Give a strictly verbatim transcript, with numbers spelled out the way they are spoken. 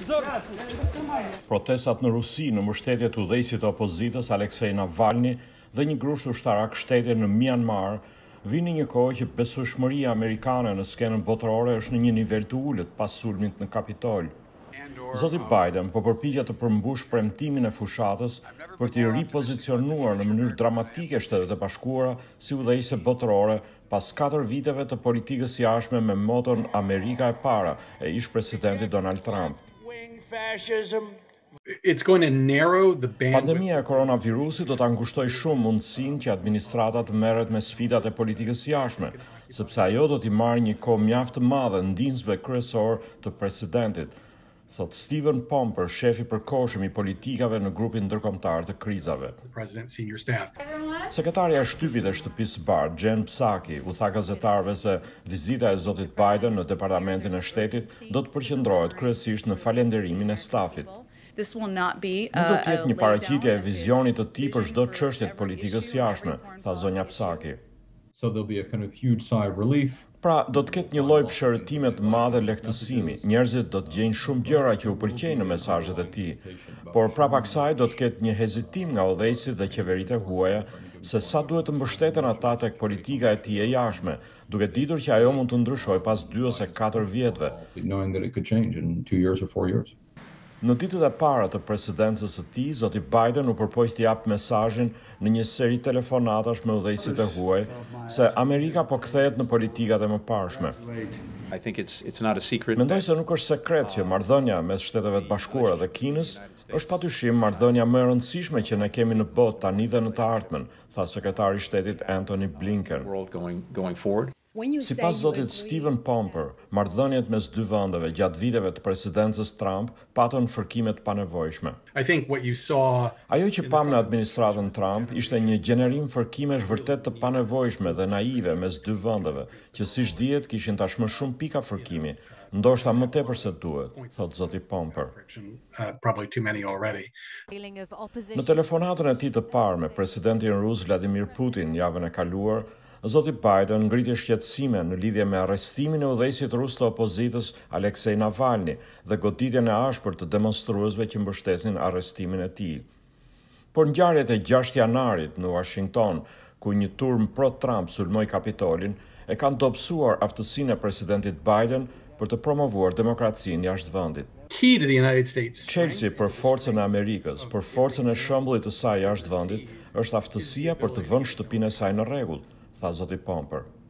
Protestat në Rusi në mbështetje të udhëheqësit të opozitës Aleksej Navalny dhe një grush ushtarak shteti në Myanmar vini një kohë që besueshmëria amerikane në skenën botërore është në një nivel të ulët pas sulmit në Kapitol. Zoti Biden po përpiqet të përmbush premtimin e fushatës për të ripozicionuar në mënyrë dramatike Shtetet e Bashkuara si udhëheqëse botërore pas katër viteve të politikës jashtme me moton Amerika e para e ish-presidentit Donald Trump. Pandemia e koronavirusit do ta ngushtojë shumë mundësinë që administrata të merret me sfidat e politikës jashtme, sepse ajo do t'i marrë një kohë mjaft të madhe ndihmësve kryesor të presidentit, thot Stephen Pomper, shefi përkohshëm i politikave në grupin ndërkombëtar të krizave. Sekretarja e shtypit e shtëpisë së Bardhë, Jen Psaki, u tha gazetarëve se vizita e zotit Biden në departamentin e shtetit do të përqendrohet kryesisht në falenderimin e stafit. Nuk do të jetë një paraqitje e vizionit të tij për çdo çështje të politikës jashtme, tha zonja Psaki. So there'll be a kind of huge sigh of relief. Pra, do të ketë një lloj pëshërëtime të madhe lehtësimi. Njerëzit do të gjejnë shumë gjëra që u pëlqejnë në mesazhet e tij, por prapa kësaj do të ketë një hezitim nga udhëheqësit dhe qeveritë e huaja se sa duhet të mbështeten ata tek politika e tij e jashtme, duke ditur që ajo mund të ndryshojë pas dy ose katër vjetëve. Knowing that it could change in two years or four years. Në ditët e para të presidencës së tij, zoti Biden u përpoq të japë mesazhin në një seri telefonatash me udhëheqësit e huaj se Amerika po kthehet në politikat e mëparshme. Mendoj se nuk është sekret që marrëdhënia mes Shteteve të Bashkuara dhe Kinës është patyshim marrëdhënia më e rëndësishme që ne kemi në botë tani dhe në të ardhmen, tha sekretari i shtetit Antony Blinken. Sipas zotit Stephen Pomper, marrëdhëniet mes dy vendeve gjatë viteve të presidencës Trump patën fërkime të panevojshme. Ajo që pam në administratën Trump ishte një gjenerim fërkimesh vërtet të panevojshme dhe naive mes dy vendeve, që siç dihet kishin tashmë shumë pika fërkimi, ndoshta më tepër se duhet, thot zoti Pomper. Në telefonatën e tij të parë me presidentin rus Vladimir Putin javën e kaluar, zoti Biden ngriti shqetësime në lidhje me arrestimin e udhëheqësit rus të opozitës Aleksej Navalny dhe goditjen e ashpër të demonstruesve që mbështesin arrestimin e tij. Por ngjarjet e gjashtë janarit në Washington, ku një turm pro-Trump sulmoi Kapitolin, e kanë dobësuar aftësinë e presidentit Biden për të promovuar demokracinë jashtë vendit. Çelësi për forcën e Amerikës, për forcën e shembullit të saj jashtë vendit, është aftësia për të vënë shtëpinë e saj në rregull, tha zoti Pomper.